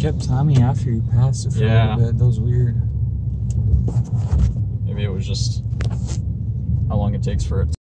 kept timing after you passed it for a little bit. That was weird. Maybe it was just how long it takes for it